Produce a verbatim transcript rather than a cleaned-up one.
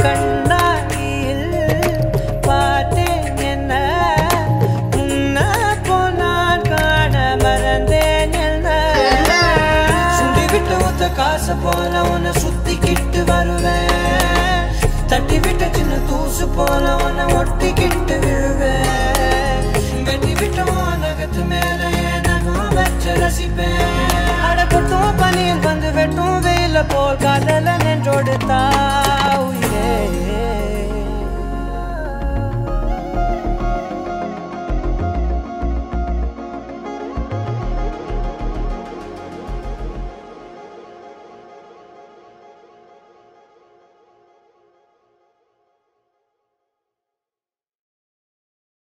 கண்ணாடியில் பார்த்தேன் என்ன உன்ன போனான் காண மறந்தேன் என்ன சுண்டி விட்டு ஒத்த காசு போல உன்னை சுத்திக்கிட்டு வருவேன் தட்டி விட்ட சின்ன தூசு போல உன்னை ஒட்டிக்கிட்டு விழுவேன் வெட்டி விட்ட நகத்து மேல நகம் வச்சு ரசிப்பேன் அடப்பட்டும் பனியில் வந்து வெட்டும் வெயில போல் காதல நின்றோடுத்தான்